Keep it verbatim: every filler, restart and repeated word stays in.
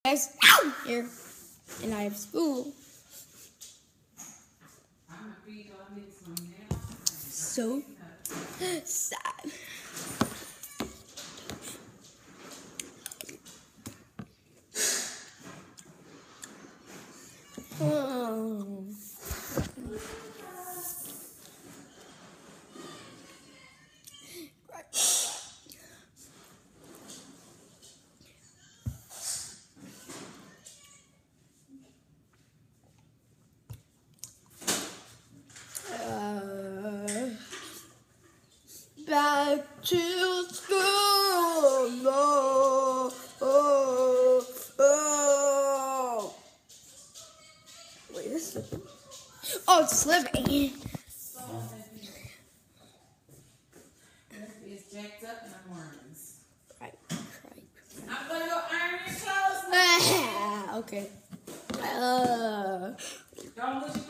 Guys, here, and I have school. So sad. Oh. Uh, back to school. No. Oh, oh. Wait, this is. Oh, it's slipping. It's jacked up and I'm wearing. Right, right. I'm gonna go iron your clothes. Okay. Uh. Don't lose